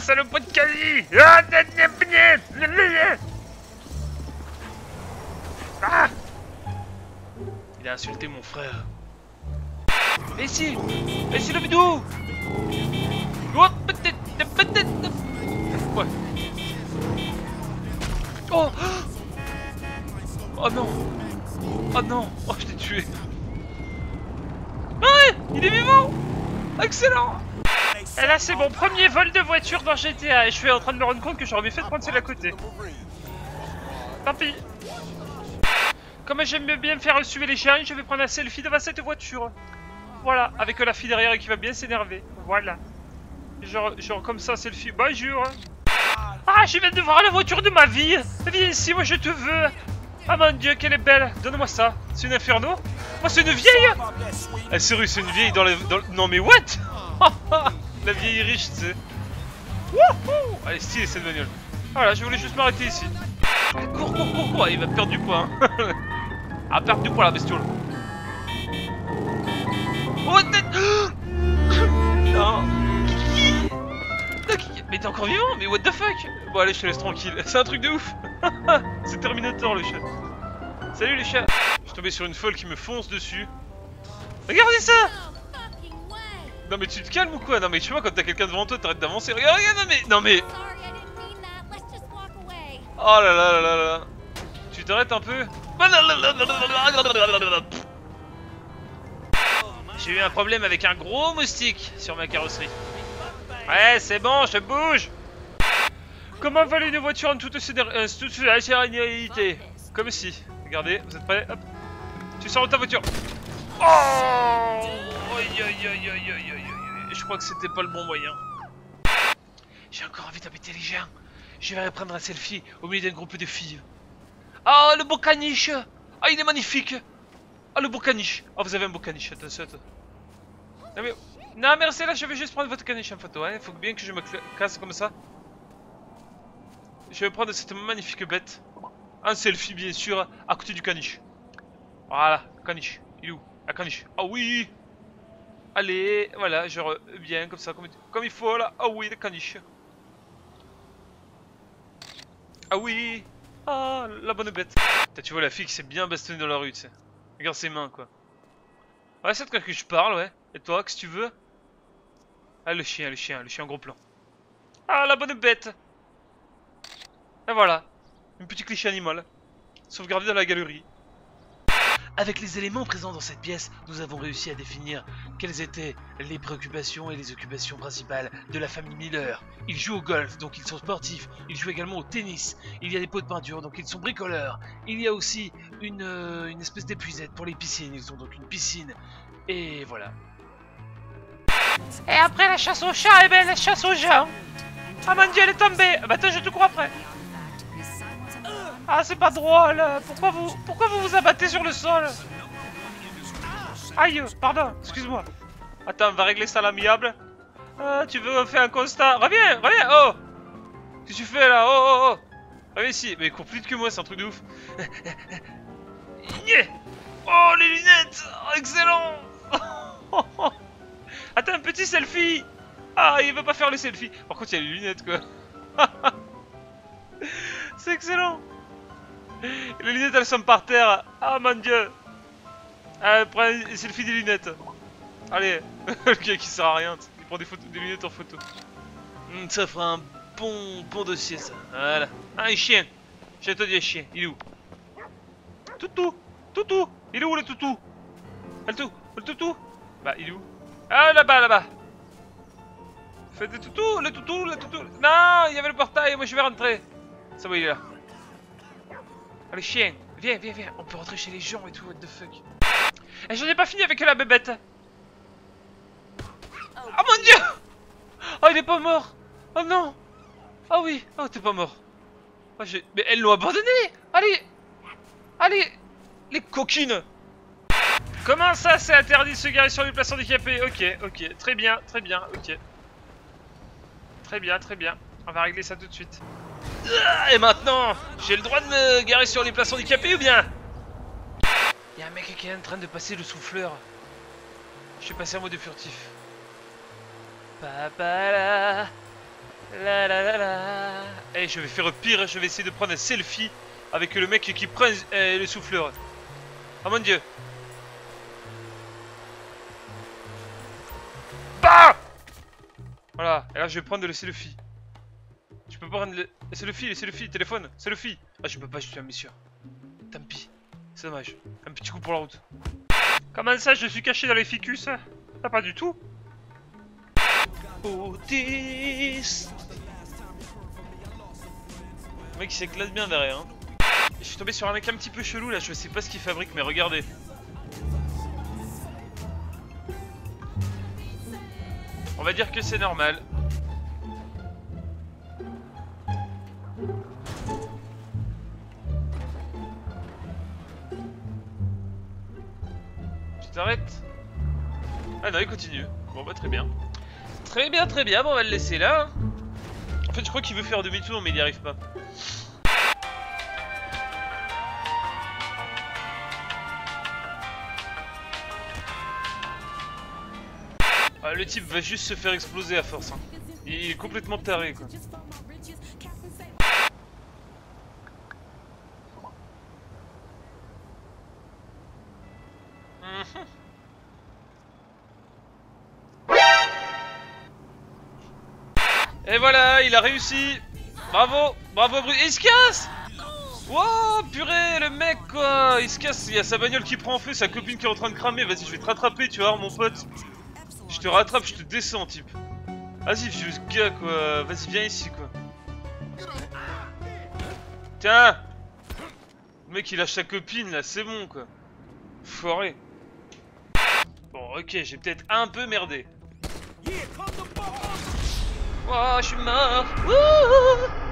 salope de Kali. Ah, ah, il a insulté mon frère. Mais ici le bidou. Oh, peut-être. Ouais. Oh. Oh non. Oh non. Oh, je l'ai tué. Ouais, il est vivant. Excellent. Et là, c'est mon premier vol de voiture dans GTA. Et je suis en train de me rendre compte que j'aurais mieux fait de prendre celle à côté. Tant pis. Comme j'aime bien me faire suivre les chiens, je vais prendre un selfie devant cette voiture. Voilà, avec la fille derrière qui va bien s'énerver. Voilà. Genre comme ça, selfie. Bonjour. Ah, je viens de voir la voiture de ma vie. Viens ici, moi je te veux. Ah mon dieu, qu'elle est belle. Donne-moi ça. C'est une Inferno. Oh, c'est une vieille. Ah, sérieux, c'est une vieille dans le... Non mais what. La vieille riche, tu sais. Wouhou. Elle est stylée cette bagnole. Voilà, je voulais juste m'arrêter ici. Cours. Ah, il va perdre du poids. Hein. Ah, perdre du poids la bestiole. Oh, non. Mais t'es encore vivant? Mais what the fuck? Bon allez, je te laisse tranquille. C'est un truc de ouf. C'est Terminator le chat. Salut les chats. Je suis tombé sur une folle qui me fonce dessus. Regardez ça. Non mais tu te calmes ou quoi? Non mais tu vois, quand t'as quelqu'un devant toi, t'arrêtes d'avancer. Regarde, non mais... Oh là là là là là. Tu t'arrêtes un peu? J'ai eu un problème avec un gros moustique sur ma carrosserie. Ouais, c'est bon, je bouge. Comment voler une voiture en toute sérénité? Comme si. Regardez, vous êtes prêts? Hop. Tu sors de ta voiture. Oh, je crois que c'était pas le bon moyen. J'ai encore envie d'habiter les gens. Je vais prendre un selfie au milieu d'un groupe de filles. Ah, le beau caniche. Ah, il est magnifique. Ah, le beau caniche. Ah, vous avez un beau caniche, attention. Non mais restez là, je vais juste prendre votre caniche en photo, hein. Faut bien que je me casse comme ça. Je vais prendre cette magnifique bête. Un selfie bien sûr, à côté du caniche. Voilà, caniche, il est où? La caniche, ah oui. Allez, voilà, genre bien comme ça, comme il faut là. Ah oui, le caniche. Ah oui. Ah, la bonne bête. Tu vois la fille qui s'est bien bastonnée dans la rue, tu sais. Regarde ses mains quoi. Ouais, c'est de quoi que je parle, ouais. Et toi, qu'est-ce que tu veux? Ah, le chien gros plan. Ah, la bonne bête. Et voilà. Une petite cliché animale. Sauvegardée dans la galerie. Avec les éléments présents dans cette pièce, nous avons réussi à définir quelles étaient les préoccupations et les occupations principales de la famille Miller. Ils jouent au golf, donc ils sont sportifs. Ils jouent également au tennis. Il y a des pots de peinture, donc ils sont bricoleurs. Il y a aussi une espèce d'épuisette pour les piscines. Ils ont donc une piscine. Et voilà. Et après la chasse au chat, et bien la chasse au chat. Ah mon dieu, elle est tombée. Bah attends, je te cours après. Ah, c'est pas drôle. Pourquoi vous abattez sur le sol? Aïe, pardon, excuse-moi. Attends, on va régler ça à l'amiable. Tu veux faire un constat? Reviens, oh. Qu'est-ce que tu fais là? Oh. Reviens ici. Mais il court plus vite que moi, c'est un truc de ouf. Oh, les lunettes. Oh, excellent. Attends, un petit selfie. Ah, il veut pas faire le selfie. Par contre, il y a les lunettes, quoi. C'est excellent. Les lunettes, elles sont par terre. Ah, mon dieu. Prends un selfie des lunettes. Allez, le gars qui sert à rien. Il prend des lunettes en photo. Ça fera un bon dossier, ça. Voilà. Ah, un chien. J'ai te dit un chien. Il est où? Toutou. Il est où le toutou? Le toutou. Bah, il est où? Ah, là-bas. Faites le toutou. Non, il y avait le portail, moi je vais rentrer. Ça va, il est là. Allez, chien, viens. On peut rentrer chez les gens et tout, what the fuck. Et j'en ai pas fini avec la bébête. Oh mon dieu. Oh, il est pas mort. Oh non. Ah oui. Oh, t'es pas mort. Oh, mais elles l'ont abandonné. Allez. Les coquines. Comment ça, c'est interdit de se garer sur les places handicapées? Ok. Très bien, ok. Très bien. On va régler ça tout de suite. Et maintenant, j'ai le droit de me garer sur les places handicapées ou bien? Il y a un mec qui est en train de passer le souffleur. Je suis passé en mode furtif. Papa là. La la la la. Eh, je vais faire pire, je vais essayer de prendre un selfie avec le mec qui prend le souffleur. Oh mon dieu. Bah! Voilà, et là je vais prendre le selfie. Je peux pas prendre le selfie, téléphone, selfie. Ah, je peux pas, je suis un monsieur. Tant pis, c'est dommage. Un petit coup pour la route. Comment ça, je suis caché dans les ficus? Ah, pas du tout. Otis. Le mec il s'éclate bien derrière. Hein. Je suis tombé sur un mec un petit peu chelou là, je sais pas ce qu'il fabrique, mais regardez. On va dire que c'est normal. Tu t'arrêtes? Ah non, il continue. Bon bah très bien. Très bien, bon on va le laisser là. En fait je crois qu'il veut faire demi-tour mais il n'y arrive pas. Ah, le type va juste se faire exploser à force. Hein. Il est complètement taré quoi. Et voilà, il a réussi. Bravo, bravo Bruce. Il se casse. Wow, purée, le mec quoi. Il se casse, il y a sa bagnole qui prend en feu, sa copine qui est en train de cramer. Vas-y, je vais te rattraper, tu vois, mon pote. Je te rattrape, je te descends, type. Vas-y, vieux gars quoi. Vas-y, viens ici quoi. Tiens. Le mec il lâche sa copine là, c'est bon quoi. Foiré. Bon, ok, j'ai peut-être un peu merdé. Oh, je suis mort. Wouhou.